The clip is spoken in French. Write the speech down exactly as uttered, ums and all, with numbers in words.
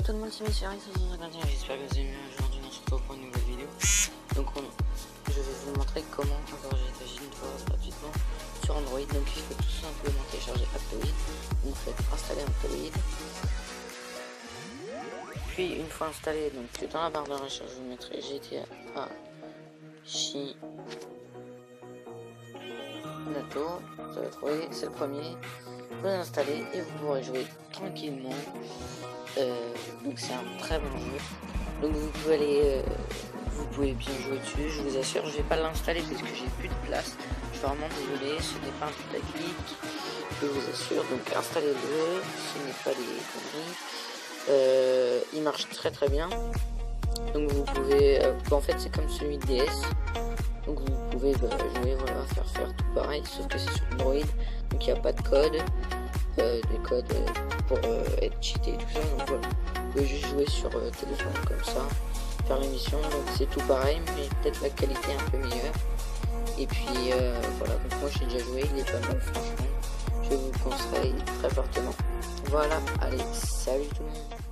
tout le monde, c'est Monsieur Harry, j'espère que vous allez bien. Aujourd'hui, on se retrouve pour une nouvelle vidéo. Donc, on, je vais vous montrer comment encourager une fois gratuitement sur Android. Donc, il faut tout simplement télécharger Aptoide. Donc, vous faites installer Aptoide. Puis, une fois installé, donc dans la barre de recherche, vous mettrez G T A Chi Nato. Vous allez trouver, c'est le premier. Vous l'installez et vous pourrez jouer tranquillement. Euh, donc c'est un très bon jeu. Donc vous pouvez aller, euh, vous pouvez bien jouer dessus. Je vous assure, je vais pas l'installer parce que j'ai plus de place. Je suis vraiment désolé, ce n'est pas un putaclic. Je vous assure. Donc installez-le, ce n'est pas des conneries. Euh, il marche très très bien. Donc vous pouvez, euh, en fait c'est comme celui de D S. Donc vous pouvez bah, jouer, voilà, faire faire tout pareil, sauf que c'est sur Android. Donc il n'y a pas de code. Euh, des codes euh, pour euh, être cheaté et tout ça, donc voilà, vous pouvez juste jouer sur euh, téléphone comme ça, faire l'émission, donc c'est tout pareil mais peut-être la qualité un peu meilleure. Et puis euh, voilà, donc moi j'ai déjà joué, il est pas mal franchement, je vous le conseille très fortement. Voilà, allez, salut tout le monde.